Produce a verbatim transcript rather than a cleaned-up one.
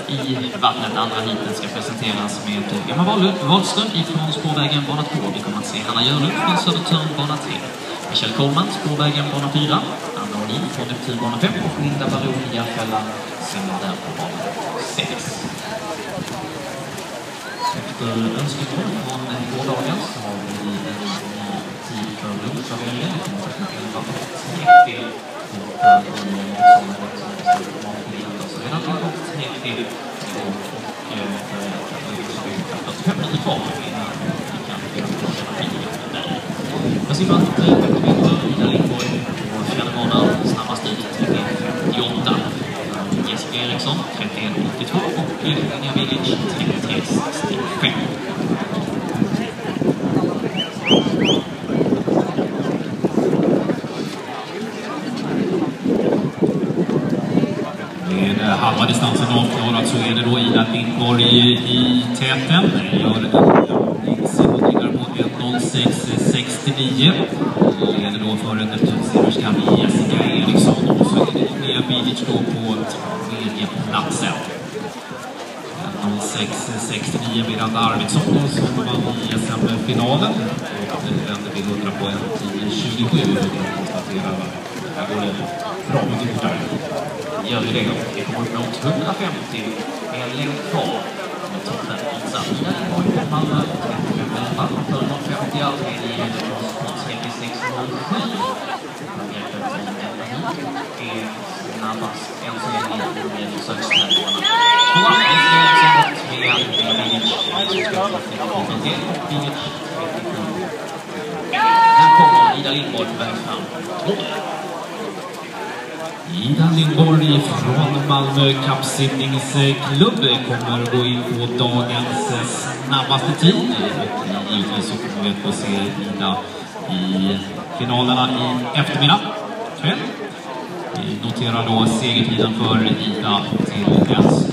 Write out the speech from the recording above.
i vattnet. Andra heaten ska presenteras med Emma Wahlström ifrån spårvägen bana två. Vi kommer att se Hanna Jörlund från Södertörn bana tre. Michelle Coleman, spårvägen bana fyra. Anna Olin från Neptun bana fem. Och Linda Baron i Järfälla simmar där på bana sex. Efter önskemål från gårdagen så har vi en tid för lunchavdelningen. Vi kommer att elva och trettio och för som har varit så redan elva och trettio och fyrtiofem minuter kvar innan vi kan få den där. Jag ser att Ida Lindborg på fjärde banan snabbast ut trettioett femtioåtta. Jessica Eriksson trettioett åttiotvå och Inga Village trettiotre sextiofem. Med halva distansen avklarat så är det då Ida Lindborg i täten. Gör en insimmodringar på ett noll sex sextionio. Leder då för en Neptunsererskan Jessica Eriksson. Och så är det Inga Village då på tredje platsen. noll sex sextionio Miranda Arvidsson då, som vann i S M-finalen. Och vänder vi hundra på en tio tjugosju. Och vi konstaterar att det här går bra mycket fortare. Gör vi det och vi kommer upp mot hundrafemtio med en längd kvar med toppen insatt i Malmö trettiofem elva för noll femtio med i trettiosex noll sju. är snabbast än så länge med försökstävlingarna. Två andra som tre Village här kommer Ida Lindborg på väg fram. Ida Lindborg från Malmö kappsimningsklubb kommer att gå in på dagens snabbaste tid. Och givetvis så kommer vi att få se Ida i finalerna i eftermiddag kväll. Vi noterar då segertiden för Ida till dess.